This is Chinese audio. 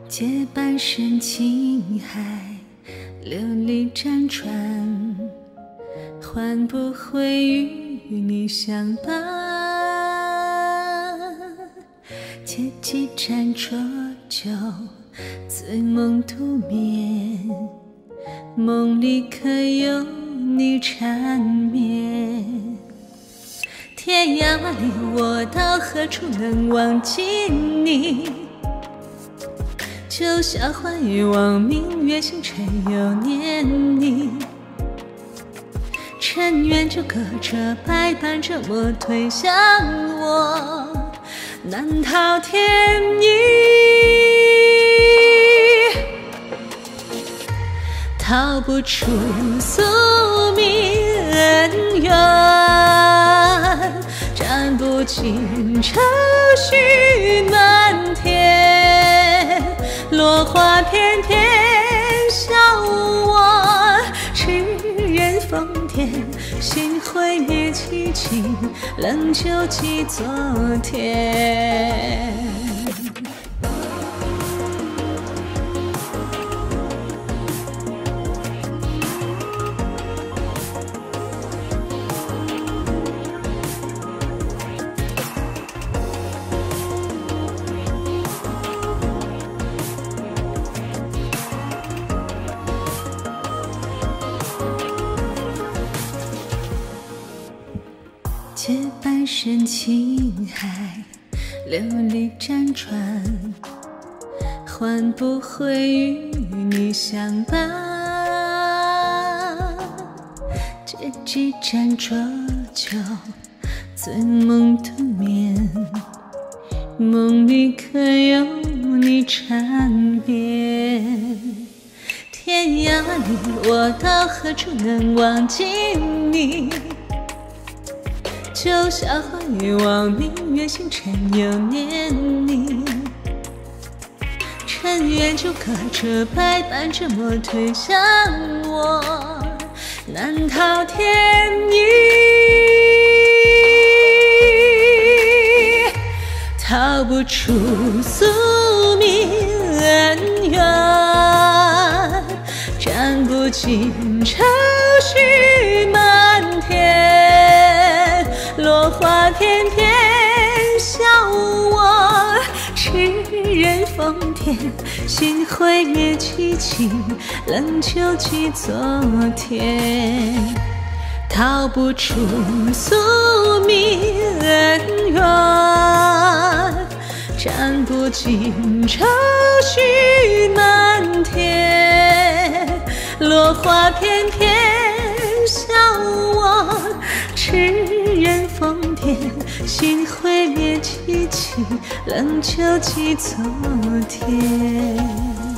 借半生情海，流离辗转，换不回与你相伴。借几盏浊酒，醉梦独眠，梦里可有你缠绵？天涯万里，我到何处能忘记你？九霄幻月，望明月，星辰又念你。尘缘就隔着百般折磨推向我，难逃天意。逃不出宿命恩怨，斩不尽愁绪满天，落花片片笑我痴人疯癫，心毁灭凄情，冷酒记昨天。借半生情海，流离辗转，换不回与你相伴。借几盏浊酒，醉梦独眠，梦里可有你缠绵？天涯万里，我到何处能忘记你？九霄幻月，望明月，星辰又念你。尘缘就隔着百般折磨推向我，难逃天意。逃不出宿命恩怨，斩不尽愁绪满天，落花片片笑我痴人疯癫，心毁灭凄情，冷酒记昨天。逃不出宿命恩怨，斩不尽愁绪满天，落花片片笑我痴人疯癫，心毁灭凄情，冷酒记昨天。